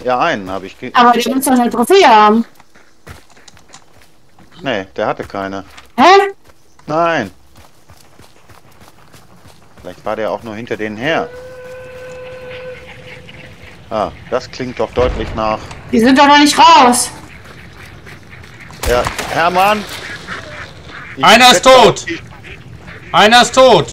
Ja, einen habe ich. Aber die muss doch eine Trophäe haben. Nee, der hatte keine. Hä? Nein. Vielleicht war der auch nur hinter denen her. Ah, das klingt doch deutlich nach. Die sind doch noch nicht raus. Ja, Hermann. Einer ist tot! Einer ist tot!